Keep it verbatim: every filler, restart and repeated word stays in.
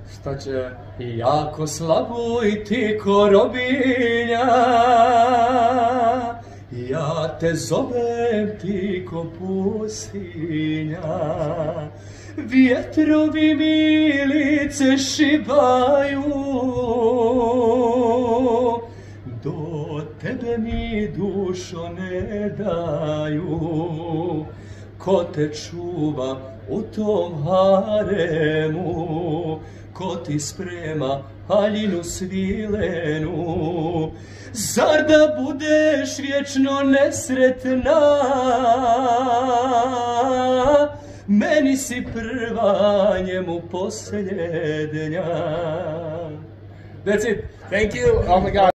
Šta će? Jako slabuj ti ko robinja, ja te zovem ti ko pustinja. Vjetrovi mi lice šibaju, do tebe mi dušo ne daju. Ko te čuva u tom haremu, ko ti sprema haljinu svilenu, zar da budeš vječno nesretna, meni si prva, njemu posljednja. That's it. Thank you. Oh my God.